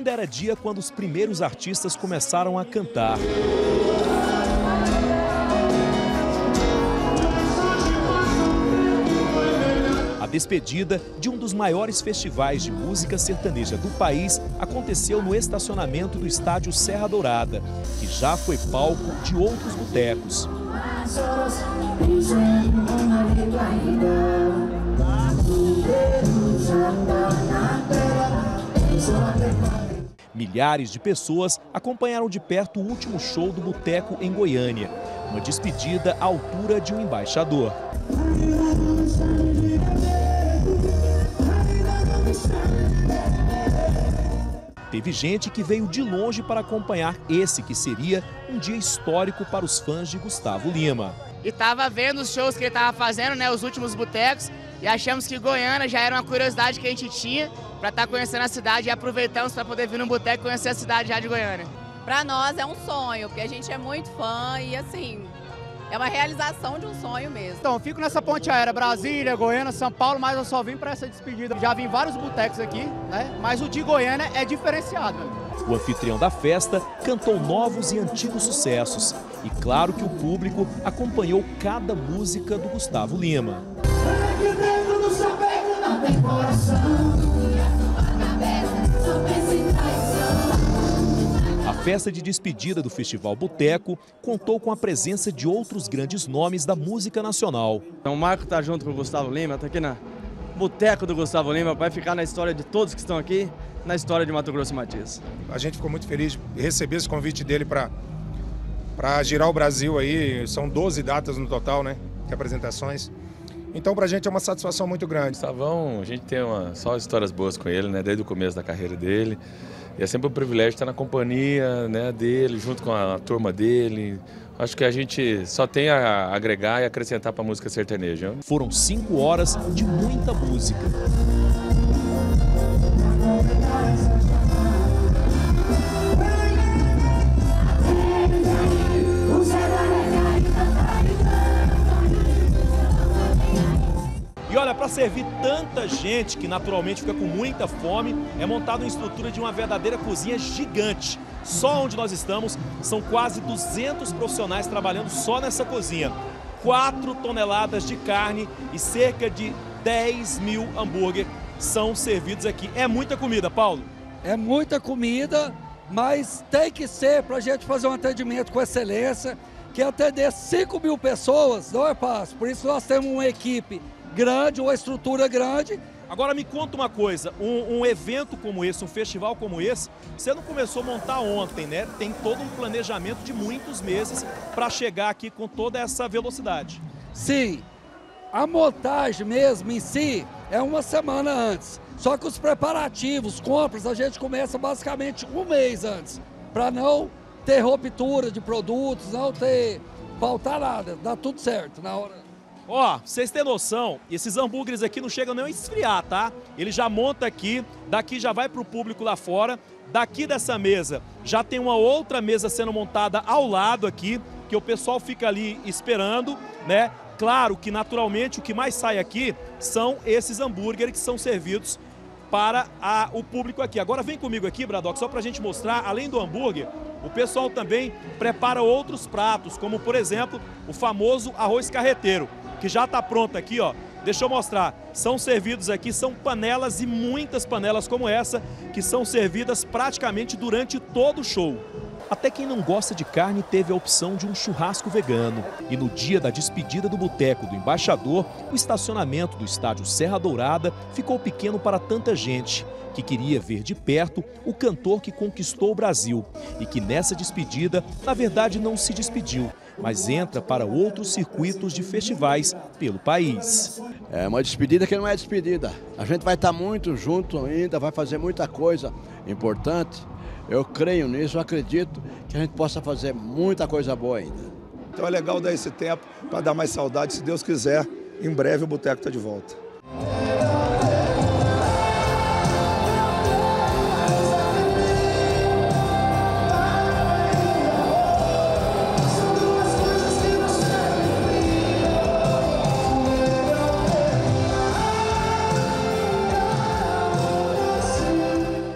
Ainda era dia quando os primeiros artistas começaram a cantar. A despedida de um dos maiores festivais de música sertaneja do país aconteceu no estacionamento do estádio Serra Dourada, que já foi palco de outros botecos. Milhares de pessoas acompanharam de perto o último show do Boteco em Goiânia, uma despedida à altura de um embaixador. Teve gente que veio de longe para acompanhar esse que seria um dia histórico para os fãs de Gustavo Lima. E tava vendo os shows que ele tava fazendo, né, os últimos botecos, e achamos que Goiânia já era uma curiosidade que a gente tinha para estar conhecendo a cidade, e aproveitamos para poder vir no boteco e conhecer a cidade já de Goiânia. Para nós é um sonho, porque a gente é muito fã e assim, é uma realização de um sonho mesmo. Então, fico nessa ponte aérea, Brasília, Goiânia, São Paulo, mas eu só vim para essa despedida. Já vim em vários botecos aqui, né? Mas o de Goiânia é diferenciado. O anfitrião da festa cantou novos e antigos sucessos. E claro que o público acompanhou cada música do Gustavo Lima. A festa de despedida do Festival Boteco contou com a presença de outros grandes nomes da música nacional. O Marco está junto com o Gustavo Lima, está aqui na Boteco do Gustavo Lima, vai ficar na história de todos que estão aqui, na história de Mato Grosso e Matias. A gente ficou muito feliz de receber esse convite dele para girar o Brasil aí, são 12 datas no total, né, de apresentações. Então, pra gente é uma satisfação muito grande. Gustavão, a gente tem só histórias boas com ele, né, desde o começo da carreira dele. E é sempre um privilégio estar na companhia, né, dele, junto com a turma dele. Acho que a gente só tem a agregar e acrescentar para a música sertaneja. Foram 5 horas de muita música. E olha, para servir tanta gente que naturalmente fica com muita fome, é montada uma estrutura de uma verdadeira cozinha gigante. Só onde nós estamos, são quase 200 profissionais trabalhando só nessa cozinha. 4 toneladas de carne e cerca de 10 mil hambúrguer são servidos aqui. É muita comida, Paulo? É muita comida, mas tem que ser para a gente fazer um atendimento com excelência, que atender 5 mil pessoas não é fácil. Por isso nós temos uma equipe grande, uma estrutura grande. Agora me conta uma coisa, um evento como esse, um festival como esse, você não começou a montar ontem, né? Tem todo um planejamento de muitos meses para chegar aqui com toda essa velocidade. Sim, a montagem mesmo em si é uma semana antes. Só que os preparativos, compras, a gente começa basicamente um mês antes, para não ter ruptura de produtos, não faltar nada, dá tudo certo na hora. Ó, vocês têm noção, esses hambúrgueres aqui não chegam nem a esfriar, tá? Ele já monta aqui, daqui já vai pro público lá fora, daqui dessa mesa já tem uma outra mesa sendo montada ao lado aqui, que o pessoal fica ali esperando, né? Claro que naturalmente o que mais sai aqui são esses hambúrgueres que são servidos para o público aqui. Agora vem comigo aqui, Bradock, só pra gente mostrar, além do hambúrguer, o pessoal também prepara outros pratos, como por exemplo, o famoso arroz carreteiro, que já está pronto aqui, ó. Deixa eu mostrar. São servidos aqui, são panelas e muitas panelas como essa, que são servidas praticamente durante todo o show. Até quem não gosta de carne teve a opção de um churrasco vegano. E no dia da despedida do Boteco do Embaixador, o estacionamento do estádio Serra Dourada ficou pequeno para tanta gente que queria ver de perto o cantor que conquistou o Brasil e que nessa despedida, na verdade, não se despediu, mas entra para outros circuitos de festivais pelo país. É uma despedida que não é despedida. A gente vai estar muito junto ainda, vai fazer muita coisa importante. Eu creio nisso, eu acredito que a gente possa fazer muita coisa boa ainda. Então é legal dar esse tempo para dar mais saudade, se Deus quiser, em breve o Boteco está de volta.